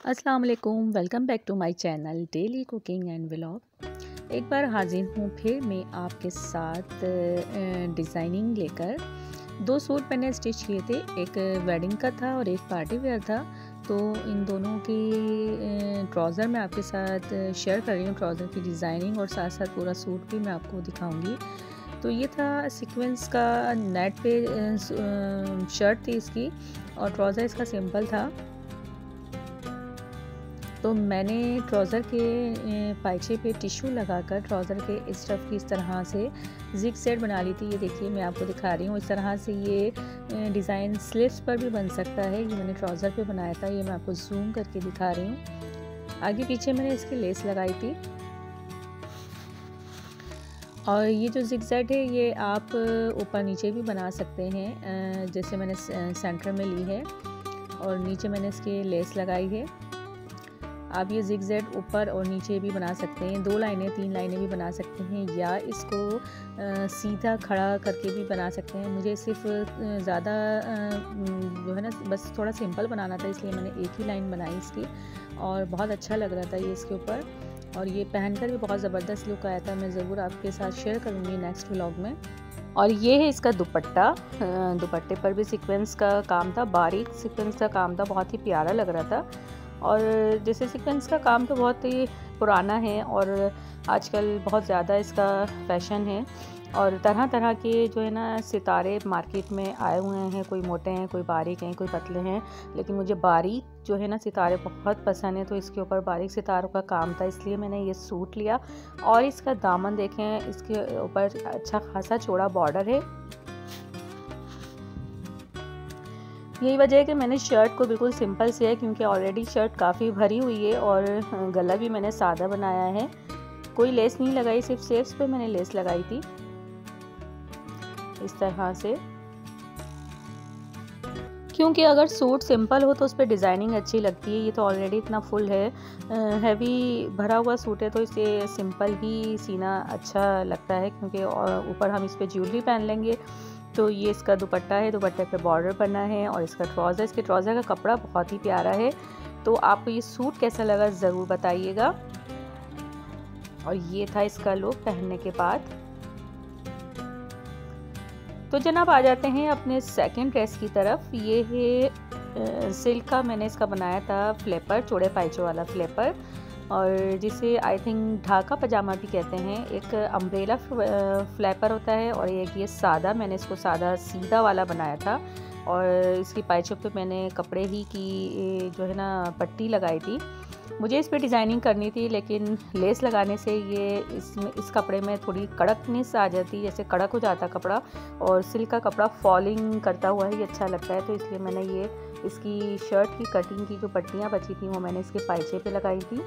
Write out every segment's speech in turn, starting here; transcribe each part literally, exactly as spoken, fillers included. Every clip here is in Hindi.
अस्सलाम वालेकुम, welcome back to my channel daily cooking and vlog. एक बार हाजिर हूँ फिर मैं आपके साथ डिज़ाइनिंग लेकर। दो सूट मैंने स्टिच किए थे, एक वेडिंग का था और एक पार्टी वेयर था। तो इन दोनों की ट्राउज़र मैं आपके साथ शेयर कर रही हूँ, ट्राउज़र की डिज़ाइनिंग, और साथ साथ पूरा सूट भी मैं आपको दिखाऊंगी। तो ये था सीक्वेंस का नेट पे शर्ट थी इसकी, और ट्राउज़र इसका सिंपल था। तो मैंने ट्राउज़र के पाइचे पे टिश्यू लगाकर ट्राउज़र के इस तरफ की इस तरह से जिग सेट बना ली थी। ये देखिए मैं आपको दिखा रही हूँ, इस तरह से ये डिज़ाइन स्लीव्स पर भी बन सकता है। ये मैंने ट्राउज़र पे बनाया था, ये मैं आपको जूम करके दिखा रही हूँ। आगे पीछे मैंने इसकी लेस लगाई थी। और ये जो जिग सेट है ये आप ऊपर नीचे भी बना सकते हैं, जैसे मैंने सेंटर में ली है और नीचे मैंने इसकी लेस लगाई है। आप ये जिग जेड ऊपर और नीचे भी बना सकते हैं, दो लाइनें तीन लाइनें भी बना सकते हैं, या इसको आ, सीधा खड़ा करके भी बना सकते हैं। मुझे सिर्फ ज़्यादा जो है ना बस थोड़ा सिंपल बनाना था, इसलिए मैंने एक ही लाइन बनाई इसकी, और बहुत अच्छा लग रहा था ये इसके ऊपर। और ये पहनकर भी बहुत ज़बरदस्त लुक आया था। मैं ज़रूर आपके साथ शेयर करूँगी नेक्स्ट व्लॉग में। और ये है इसका दुपट्टा। दुपट्टे पर भी सीक्वेंस का काम था, बारीक सीक्वेंस का काम था, बहुत ही प्यारा लग रहा था। और जैसे सीक्वेंस का काम तो बहुत ही पुराना है और आजकल बहुत ज़्यादा इसका फैशन है, और तरह तरह के जो है ना सितारे मार्केट में आए हुए हैं। कोई मोटे हैं, कोई बारीक हैं, कोई पतले हैं, लेकिन मुझे बारीक जो है ना सितारे बहुत पसंद है। तो इसके ऊपर बारीक सितारों का काम था, इसलिए मैंने ये सूट लिया। और इसका दामन देखें, इसके ऊपर अच्छा खासा चौड़ा बॉर्डर है। यही वजह है कि मैंने शर्ट को बिल्कुल सिंपल से है, क्योंकि ऑलरेडी शर्ट काफ़ी भरी हुई है, और गला भी मैंने सादा बनाया है। कोई लेस नहीं लगाई, सिर्फ स्लीव्स पे मैंने लेस लगाई थी इस तरह से। क्योंकि अगर सूट सिंपल हो तो उस पर डिज़ाइनिंग अच्छी लगती है। ये तो ऑलरेडी इतना फुल है, हैवी भरा हुआ सूट है, तो इसे सिंपल ही सीना अच्छा लगता है, क्योंकि ऊपर हम इस पर ज्वेलरी पहन लेंगे। तो ये इसका दुपट्टा है, दुपट्टे पे बॉर्डर बना है, और इसका ट्राउज़र, इसके ट्राउज़र का कपड़ा बहुत ही प्यारा है। तो आपको ये सूट कैसा लगा ज़रूर बताइएगा। और ये था इसका लुक पहनने के बाद। तो जनाब आ जाते हैं अपने सेकंड ड्रेस की तरफ। ये है सिल्क का, मैंने इसका बनाया था फ्लेपर, चौड़े पाइचों वाला फ्लेपर, और जिसे आई थिंक ढाका पजामा भी कहते हैं। एक अम्ब्रेला फ्लैपर होता है, और एक ये सादा, मैंने इसको सादा सीधा वाला बनाया था। और इसकी पाइचों पे मैंने कपड़े ही की जो है ना पट्टी लगाई थी। मुझे इस पे डिज़ाइनिंग करनी थी, लेकिन लेस लगाने से ये इसमें इस कपड़े में थोड़ी कड़कनेस आ जाती, जैसे कड़क हो जाता कपड़ा, और सिल्क का कपड़ा फॉलिंग करता हुआ ही अच्छा लगता है। तो इसलिए मैंने ये इसकी शर्ट की कटिंग की जो पट्टियाँ बची थी वो मैंने इसके पाइचे पे लगाई थी।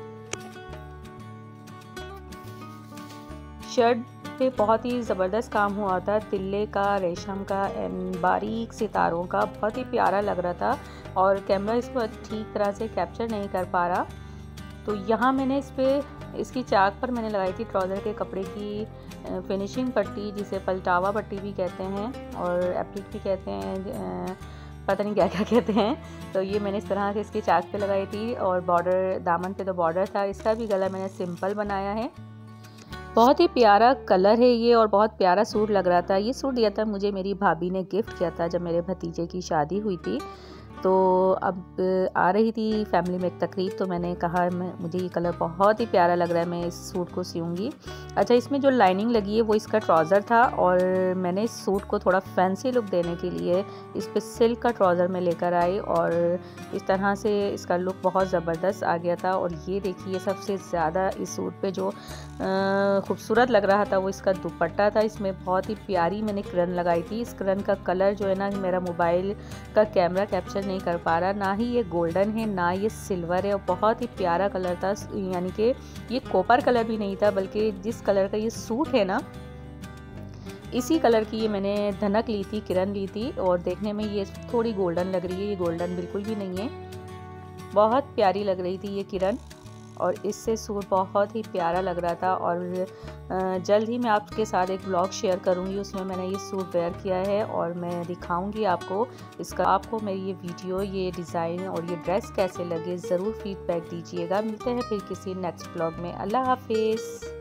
शर्ट पे बहुत ही ज़बरदस्त काम हुआ था, तिल्ले का, रेशम का एंड बारीक सितारों का, बहुत ही प्यारा लग रहा था। और कैमरा इसको ठीक तरह से कैप्चर नहीं कर पा रहा। तो यहाँ मैंने इस पर इसकी चाक पर मैंने लगाई थी ट्राउज़र के कपड़े की फिनिशिंग पट्टी, जिसे पलटावा पट्टी भी कहते हैं और एप्लिक भी कहते हैं, पता नहीं क्या क्या कहते हैं। तो ये मैंने इस तरह से इसकी चाक पे लगाई थी, और बॉर्डर, दामन पे तो बॉर्डर था। इसका भी गला मैंने सिंपल बनाया है। बहुत ही प्यारा कलर है ये, और बहुत प्यारा सूट लग रहा था। ये सूट दिया था मुझे मेरी भाभी ने, गिफ्ट किया था जब मेरे भतीजे की शादी हुई थी। तो अब आ रही थी फैमिली में एक तकरीब, तो मैंने कहा मैं मुझे ये कलर बहुत ही प्यारा लग रहा है, मैं इस सूट को सियूँगी। अच्छा, इसमें जो लाइनिंग लगी है वो इसका ट्राउज़र था, और मैंने इस सूट को थोड़ा फैंसी लुक देने के लिए इस पर सिल्क का ट्राउज़र में लेकर आई, और इस तरह से इसका लुक बहुत ज़बरदस्त आ गया था। और ये देखिए सबसे ज़्यादा इस सूट पे जो खूबसूरत लग रहा था वो इसका दुपट्टा था। इसमें बहुत ही प्यारी मैंने किरण लगाई थी। इस किरण का कलर जो है ना मेरा मोबाइल का कैमरा कैप्चर नहीं कर पा रहा, ना ही ये गोल्डन है ना ये सिल्वर है, और बहुत ही प्यारा कलर था। यानी कि ये कॉपर कलर भी नहीं था, बल्कि जिस कलर का ये सूट है ना इसी कलर की ये मैंने धनक ली थी, किरण ली थी। और देखने में ये थोड़ी गोल्डन लग रही है, ये गोल्डन बिल्कुल भी नहीं है, बहुत प्यारी लग रही थी ये किरण। और इससे सूट बहुत ही प्यारा लग रहा था। और जल्द ही मैं आपके साथ एक ब्लॉग शेयर करूंगी, उसमें मैंने ये सूट वेयर किया है और मैं दिखाऊंगी आपको इसका। आपको मेरी ये वीडियो, ये डिज़ाइन और ये ड्रेस कैसे लगे ज़रूर फीडबैक दीजिएगा। मिलते हैं फिर किसी नेक्स्ट ब्लॉग में। अल्लाह हाफिज़।